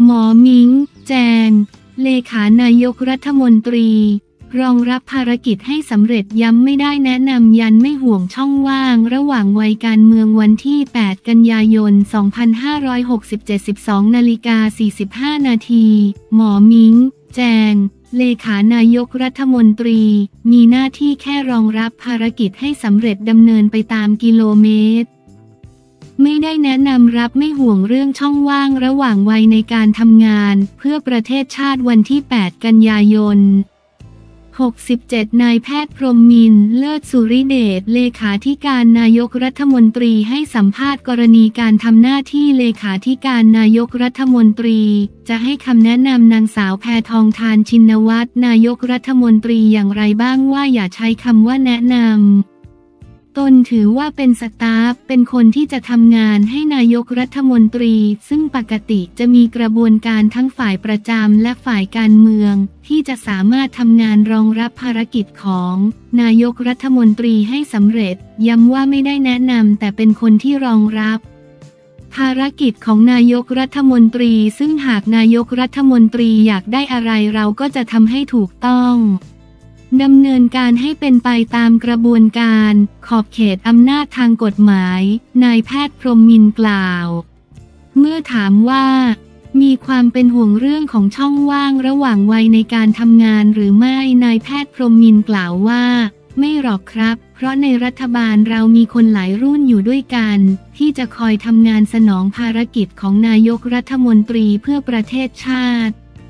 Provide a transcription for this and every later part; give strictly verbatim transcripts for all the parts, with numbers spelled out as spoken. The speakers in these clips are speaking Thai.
หมอมิ้งแจงเลขานายกรัฐมนตรีรองรับภารกิจให้สำเร็จย้ำไม่ได้แนะนำยันไม่ห่วงช่องว่างระหว่างวัยการเมืองวันที่แปดกันยายนสองพันห้าร้อยหกสิบเจ็ด สิบสองนาฬิกาสี่สิบห้านาทีหมอมิ้งแจงเลขานายกรัฐมนตรีมีหน้าที่แค่รองรับภารกิจให้สำเร็จดำเนินไปตามกิโลเมตรไม่ได้แนะนำรับไม่ห่วงเรื่องช่องว่างระหว่างวัยในการทำงานเพื่อประเทศชาติวันที่แปดกันยายนหกสิบเจ็ดนายแพทย์พรหมมินทร์เลิศสุริเดชเลขาธิการนายกรัฐมนตรีให้สัมภาษณ์กรณีการทำหน้าที่เลขาธิการนายกรัฐมนตรีจะให้คำแนะนำนางสาวแพทองธารชินวัตรนายกรัฐมนตรีอย่างไรบ้างว่าอย่าใช้คำว่าแนะนำตนถือว่าเป็นสตาฟเป็นคนที่จะทำงานให้นายกรัฐมนตรีซึ่งปกติจะมีกระบวนการทั้งฝ่ายประจำและฝ่ายการเมืองที่จะสามารถทำงานรองรับภารกิจของนายกรัฐมนตรีให้สำเร็จย้ำว่าไม่ได้แนะนำแต่เป็นคนที่รองรับภารกิจของนายกรัฐมนตรีซึ่งหากนายกรัฐมนตรีอยากได้อะไรเราก็จะทำให้ถูกต้องดำเนินการให้เป็นไปตามกระบวนการขอบเขตอำนาจทางกฎหมายนายแพทย์พรหมมินทร์กล่าวเมื่อถามว่ามีความเป็นห่วงเรื่องของช่องว่างระหว่างวัยในการทำงานหรือไม่นายแพทย์พรหมมินทร์กล่าวว่าไม่หรอกครับเพราะในรัฐบาลเรามีคนหลายรุ่นอยู่ด้วยกันที่จะคอยทำงานสนองภารกิจของนายกรัฐมนตรีเพื่อประเทศชาติ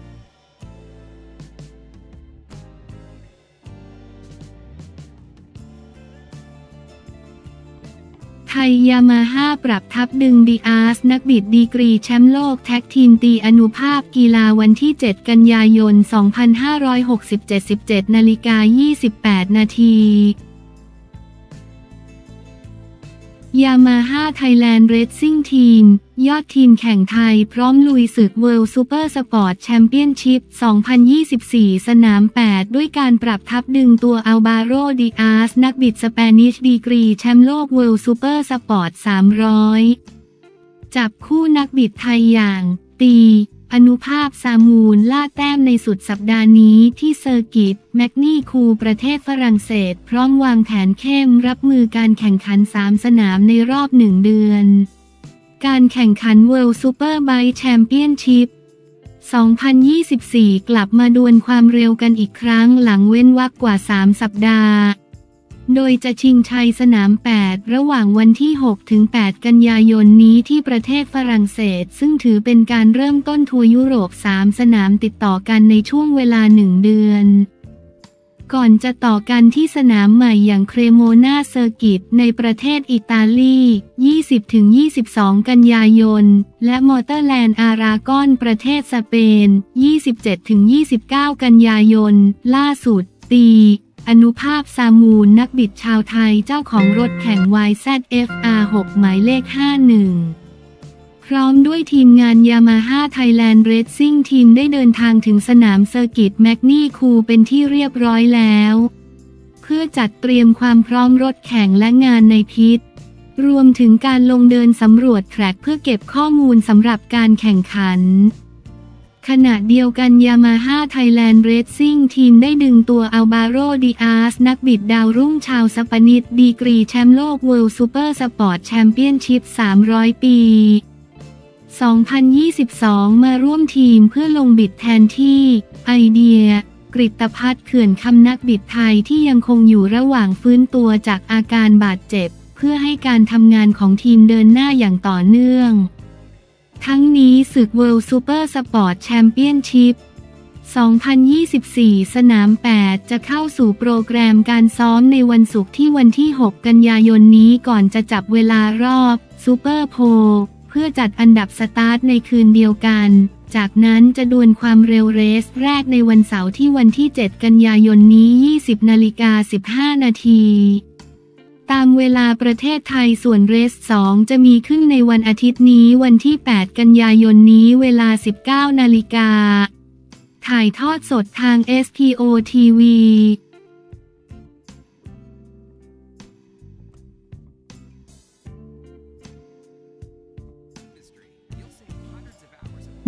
ไทยยามาฮ่าปรับทับดึงดีอาร์สนักบิดดีกรีแชมป์โลกแท็กทีมตีอนุภาพกีฬาวันที่เจ็ดกันยายนสองพันห้าร้อยหกสิบเจ็ด สิบเจ็ดนาฬิกายี่สิบแปดนาทียามาฮ่าไทยแลนด์เรซซิ่งทีมยอดทีมแข่งไทยพร้อมลุยศึก World Super Sport Championship สองพันยี่สิบสี่ สนาม แปด ด้วยการปรับทับดึงตัวอัลบาโร ดิอาสนักบิดสเปนิชดีกรีแชมป์โลก World Super Sport สามร้อยจับคู่นักบิดไทยอย่างตีอนุภาพซามูลล่าแต้มในสุดสัปดาห์นี้ที่เซอร์กิตแมกนีคูประเทศฝรั่งเศสพร้อมวางแผนเข้มรับมือการแข่งขันสามสนามในรอบหนึ่งเดือนการแข่งขัน World Superbike Championship สองพันยี่สิบสี่ กลับมาดวลความเร็วกันอีกครั้งหลังเว้นวรรคกว่าสามสัปดาห์โดยจะชิงชัยสนาม แปด ระหว่างวันที่ หกถึงแปด กันยายนนี้ที่ประเทศฝรั่งเศสซึ่งถือเป็นการเริ่มต้นทัวร์ยุโรปสามสนามติดต่อกันในช่วงเวลาหนึ่งเดือนก่อนจะต่อกันที่สนามใหม่อย่างเครโมนาเซอร์กิตในประเทศอิตาลี ยี่สิบถึงยี่สิบสอง กันยายนและมอเตอร์แลนด์อารากอนประเทศสเปน ยี่สิบเจ็ดถึงยี่สิบเก้า กันยายนล่าสุดตีอนุภาพซามูลนักบิดชาวไทยเจ้าของรถแข่ง วาย แซด เอฟ อาร์ หก หมายเลข ห้าสิบ พร้อมด้วยทีมงานยามาฮ่าไทยแลนด์เรซซิ่งทีมได้เดินทางถึงสนามเซอร์กิตแมกนีคูเป็นที่เรียบร้อยแล้วเพื่อจัดเตรียมความพร้อมรถแข่งและงานในพิทรวมถึงการลงเดินสำรวจแทร็กเพื่อเก็บข้อมูลสำหรับการแข่งขันขณะเดียวกันยามาฮ่าไทยแลนด์เรซซิ่งทีมได้ดึงตัวอัลบาโร ดิอาสนักบิดดาวรุ่งชาวสเปนิชดีกรีแชมป์โลก World Super Sport Championship สามร้อยปีสองพันยี่สิบสอง มาร่วมทีมเพื่อลงบิดแทนที่ไอเดียกฤตภัทรเขื่อนคำนักบิดไทยที่ยังคงอยู่ระหว่างฟื้นตัวจากอาการบาดเจ็บเพื่อให้การทำงานของทีมเดินหน้าอย่างต่อเนื่องทั้งนี้ศึก World Super Sport Championship สองพันยี่สิบสี่ สนาม แปด จะเข้าสู่โปรแกรมการซ้อมในวันศุกร์ที่วันที่ หก กันยายนนี้ก่อนจะจับเวลารอบซูเปอร์โพลเพื่อจัดอันดับสตาร์ทในคืนเดียวกันจากนั้นจะดวลความเร็วเรสแรกในวันเสาร์ที่วันที่ เจ็ด กันยายนนี้ ยี่สิบนาฬิกาสิบห้านาทีตามเวลาประเทศไทยส่วนเรสสองจะมีขึ้นในวันอาทิตย์นี้วันที่ แปด กันยายนนี้เวลา สิบเก้านาฬิกาถ่ายทอดสดทาง เอส พี โอ ที วีบ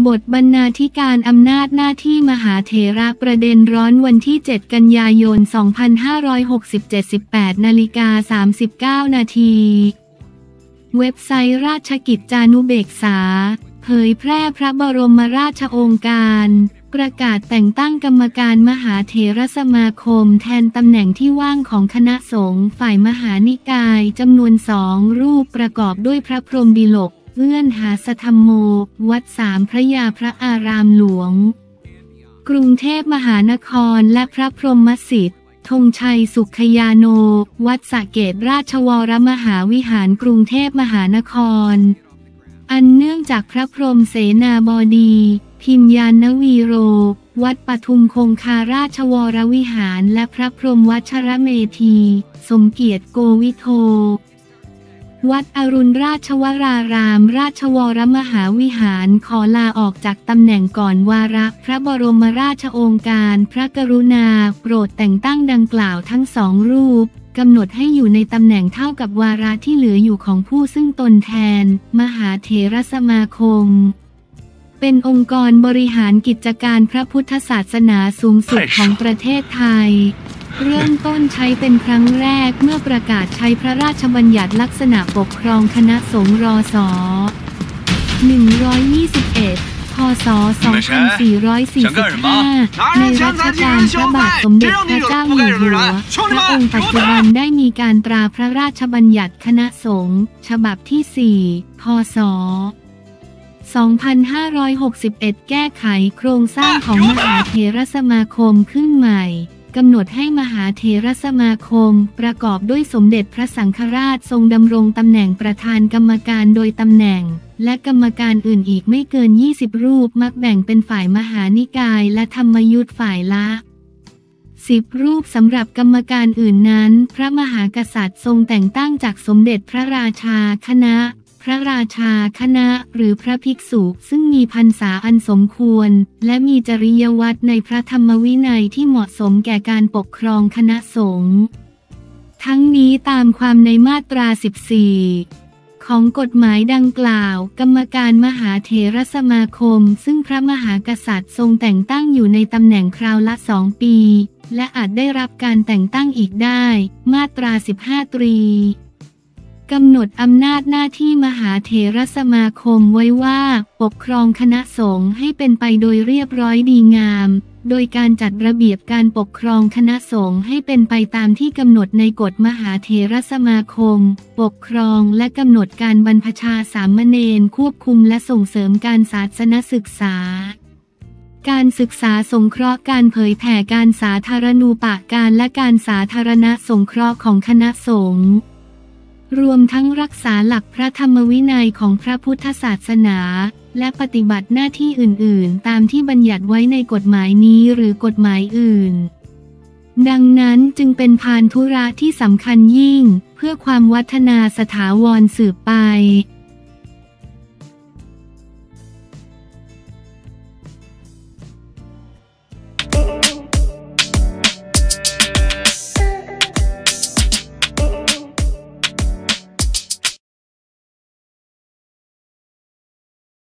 บทบรรณาธิการอำนาจหน้าที่มหาเถระประเด็นร้อนวันที่เจ็ดกันยายนสองพันห้าร้อยหกสิบเจ็ด สิบแปดนาฬิกาสามสิบเก้านาทีเว็บไซต์ราชกิจจานุเบกษาเผยแพร่พระบรมราชโองการประกาศแต่งตั้งกรรมการมหาเถรสมาคมแทนตำแหน่งที่ว่างของคณะสงฆ์ฝ่ายมหานิกายจำนวนสองรูปประกอบด้วยพระพรหมดิลกเอื้อนหาสธรรมโมวัดสามพระยาพระอารามหลวงกรุงเทพมหานครและพระพรหมสิทธิ์ธงชัยสุขยาโนวัดสระเกตราชวรมหาวิหารกรุงเทพมหานครอันเนื่องจากพระพรหมเสนาบดีพิมยานวีโรวัดปทุมคงคาราชวรวิหารและพระพรหมวัชรเมธีสมเกียรติโกวิโทวัดอรุณราชวรารามราชวรมหาวิหารขอลาออกจากตำแหน่งก่อนวาระพระบรมราชโองการพระกรุณาโปรดแต่งตั้งดังกล่าวทั้งสองรูปกำหนดให้อยู่ในตำแหน่งเท่ากับวาระที่เหลืออยู่ของผู้ซึ่งตนแทนมหาเถรสมาคมเป็นองค์กรบริหารกิจการพระพุทธศาสนาสูงสุดของประเทศไทยเริ่มต้นใช้เป็นครั้งแรกเมื่อประกาศใช้พระราชบัญญัติลักษณะปกครองคณะสงฆ์รศหนึ่งร้อยยี่สิบเอ็ดพ.ศ. สองพันสี่ร้อยสี่สิบห้าในรัชกาลพระบาทสมเด็จพระเจ้าอยู่หัวพระองค์ปัจจุบันได้มีการตราพระราชบัญญัติคณะสงฆ์ฉบับที่ สี่ พ.ศ. สองพันห้าร้อยหกสิบเอ็ด แก้ไขโครงสร้างของมหาเถรสมาคมขึ้นใหม่กำหนดให้มหาเถรสมาคมประกอบด้วยสมเด็จพระสังฆราชทรงดำรงตำแหน่งประธานกรรมการโดยตำแหน่งและกรรมการอื่นอีกไม่เกินยี่สิบรูปมักแบ่งเป็นฝ่ายมหานิกายและธรรมยุทธฝ่ายละสิบรูปสำหรับกรรมการอื่นนั้นพระมหากษัตริย์ทรงแต่งตั้งจากสมเด็จพระราชาคณะพระราชาคณะหรือพระภิกษุซึ่งมีพรรษาอันสมควรและมีจริยวัตรในพระธรรมวินัยที่เหมาะสมแก่การปกครองคณะสงฆ์ทั้งนี้ตามความในมาตราสิบสี่ของกฎหมายดังกล่าวกรรมการมหาเถรสมาคมซึ่งพระมหากษัตริย์ทรงแต่งตั้งอยู่ในตำแหน่งคราวละสองปีและอาจได้รับการแต่งตั้งอีกได้มาตราสิบห้าตรีกำหนดอำนาจหน้าที่มหาเถรสมาคมไว้ว่าปกครองคณะสงฆ์ให้เป็นไปโดยเรียบร้อยดีงามโดยการจัดระเบียบการปกครองคณะสงฆ์ให้เป็นไปตามที่กำหนดในกฎมหาเถรสมาคมปกครองและกำหนดการบรรพชาสามเณรควบคุมและส่งเสริมการศาสนศึกษาการศึกษาสงเคราะห์การเผยแผ่การสาธารณูปการและการสาธารณสงเคราะห์ของคณะสงฆ์รวมทั้งรักษาหลักพระธรรมวินัยของพระพุทธศาสนาและปฏิบัติหน้าที่อื่นๆตามที่บัญญัติไว้ในกฎหมายนี้หรือกฎหมายอื่นดังนั้นจึงเป็นพานธุระที่สำคัญยิ่งเพื่อความวัฒนาสถาวรสืบไป